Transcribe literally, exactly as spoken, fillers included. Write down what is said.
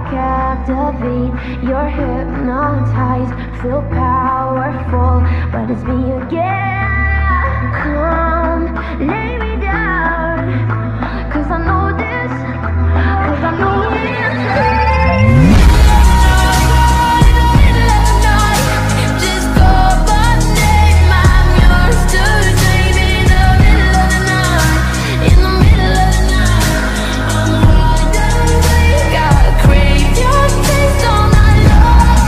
captivate. You're hypnotized, feel powerful, but it's me again.